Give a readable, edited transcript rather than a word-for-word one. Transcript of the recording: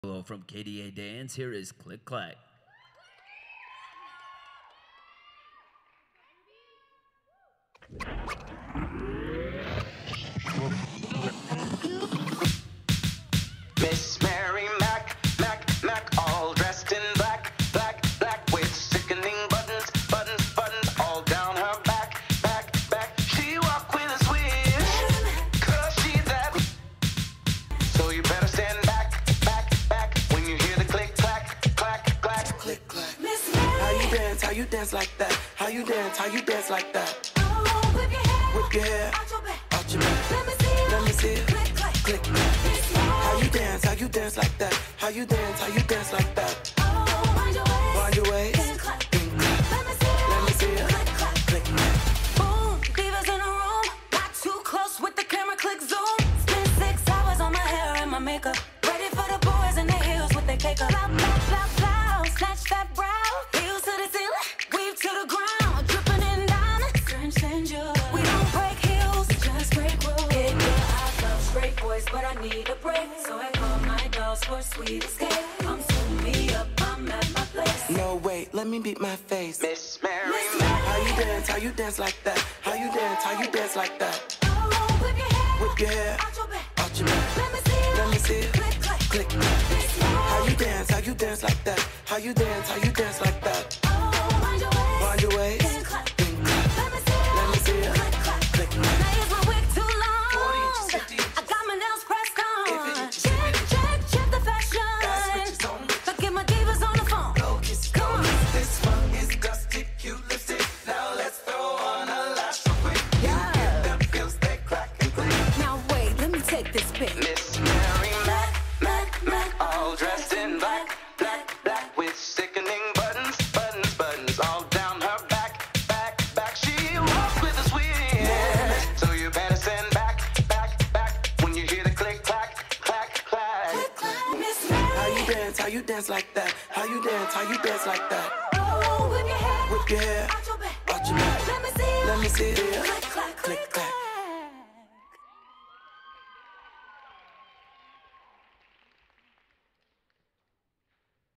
Hello from KDA Dance, here is Click Clack. Miss Mary Mac, Mac, Mac, all dressed in black, black, black, with sickening buttons, buttons, buttons, all down her back, back, back. She walk with a swish, 'cause she's that. So you better stand back, back, back, when you hear the click, clack, clack, clack, click, clack. How you dance like that? How you dance like that? Oh, whip your hair, Whip your hair, out your back. out your back. Let me see it. Click, Click, click, How you dance like that? How you dance like that? oh, Wind your waist, Then clap. then clap. Let me see it. Click, Click, click. boom, divas in the room. Not too close with the camera, click zoom. Spend 6 hours on my hair and my makeup. Ready for the boys in their heels with their cake up. Blow, blow, blow, blow. Snatch that brow. Heels to the ceiling, weave to the ground. Dripping in diamonds, French and jewels. We don't break heels, just break rules. Yeah, I love straight boys, but I need a break. So I call my dogs for sweet escape. Come swoop me up, I'm at my place. No, wait, let me beat my face. Miss Mary Miss Mac. Mary. How you dance like that? How you dance like that? Oh, whip your hair, Whip your hair, out your back. out your back. Let me see it. Click, Click, click. How you dance like that? How you dance like that? oh, Wind your waist, then clap. then clap. Let me see it. Click, click. Now is my wig too long? 40 inches, 50 inches. I got my nails pressed on. 50 inches, Check the fashion. That's what you're talking about. So get my divas on the phone. Go kiss, go Come on. kiss. This one is dusty, cute lipstick. Now let's throw on a lash real quick. Yeah. Get them feels, they crack and click. Now wait, let me take this pic. Miss Mary Mac, Mac, Mac, all dressed in black, black, black, with sickening buttons, buttons, buttons, all down her back, back, back. She walks with a swing, so you better stand back, back, back, when you hear the click, clack, clack, clack. Miss Mary. How you dance like that? How you dance like that? Oh, whip your hair, Whip your hair, out your back. out your back. Let me see it. Let me see it.